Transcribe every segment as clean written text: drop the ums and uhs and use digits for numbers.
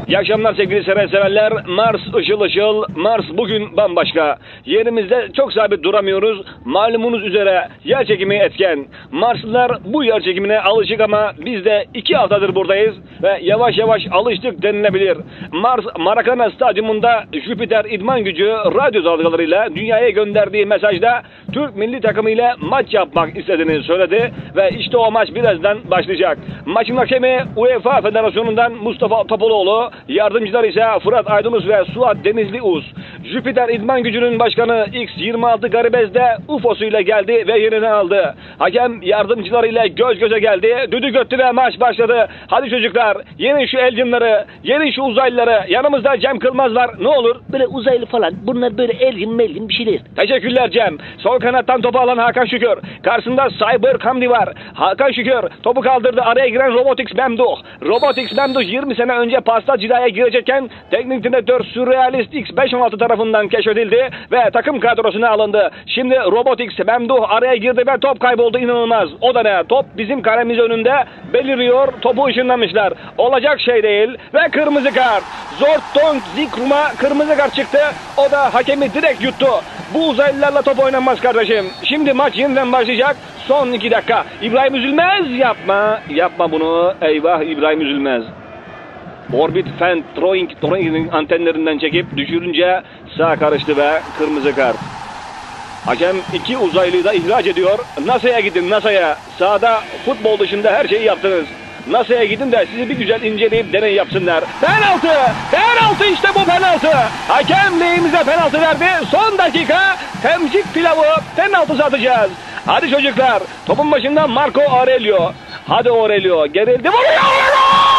İyi akşamlar sevgili severler. Mars ışıl ışıl, Mars bugün bambaşka. Yerimizde çok sabit duramıyoruz. Malumunuz üzere yer çekimi etken. Marslılar bu yer çekimine alışık ama biz de 2 haftadır buradayız ve yavaş yavaş alıştık denilebilir. Mars Maracana Stadyumunda Jüpiter idman gücü radyo dalgalarıyla dünyaya gönderdiği mesajda Türk milli takımı ile maç yapmak istediğini söyledi ve işte o maç birazdan başlayacak. Maçın hakemi UEFA Federasyonu'ndan Mustafa Topaloğlu, yardımcılar ise Fırat Aydınus ve Suat Denizlius. Jüpiter İdman Gücü'nün başkanı X26 Garibez de UFO'suyla geldi ve yerini aldı. Hakem yardımcılarıyla göz göze geldi. Düdük öttü ve maç başladı. Hadi çocuklar, yenin şu elcinleri, yenin şu uzaylıları. Yanımızda Cem Kılmaz var. Ne olur? Böyle uzaylı falan. Bunlar böyle elgin melgin bir şeyler. Teşekkürler Cem. Sol kanattan topu alan Hakan Şükür. Karşısında Cyber Kamdi var. Hakan Şükür topu kaldırdı. Araya giren Robotix Memduh. Robotix Memduh 20 sene önce pasta cilaya girecekken teknik direktör Surrealist X516 tarafından keşfedildi ve takım kadrosuna alındı. Şimdi Robotix Memduh araya girdi ve top kayboldu, inanılmaz. O da ne? Top bizim kalemiz önünde beliriyor. Topu ışınlamışlar. Olacak şey değil ve kırmızı kart. Zortong Zikrum'a kırmızı kart çıktı. O da hakemi direkt yuttu. Bu uzaylılarla top oynanmaz kardeşim. Şimdi maç yeniden başlayacak. Son 2 dakika. İbrahim Üzülmez yapma. Yapma bunu. Eyvah, İbrahim Üzülmez. Orbit Fan Throwing antenlerinden çekip düşürünce sağ karıştı ve kırmızı kart. Hakem 2 uzaylıyı da ihraç ediyor. NASA'ya gidin, NASA'ya. Sahada futbol dışında her şeyi yaptınız. NASA'ya gidin de sizi bir güzel inceleyip deney yapsınlar. Penaltı! Penaltı, işte bu penaltı! Hakem lehimize penaltı verdi. Son dakika temcik pilavı penaltısı atacağız. Hadi çocuklar, topun başında Marco Aurelio. Hadi Aurelio, gerildi, vuruyor!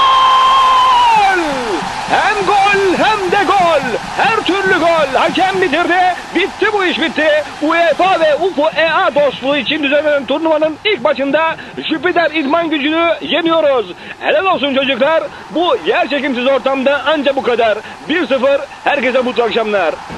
Gol! Hem gol hem de gol! Her türlü gol! Hakem bitirdi. Bitti, bu iş bitti. UEFA ve UFO-EA dostluğu için düzenlenen turnuvanın ilk maçında Jüpiter idman gücünü yeniyoruz. Helal olsun çocuklar. Bu yer çekimsiz ortamda anca bu kadar. 1-0, herkese mutlu akşamlar.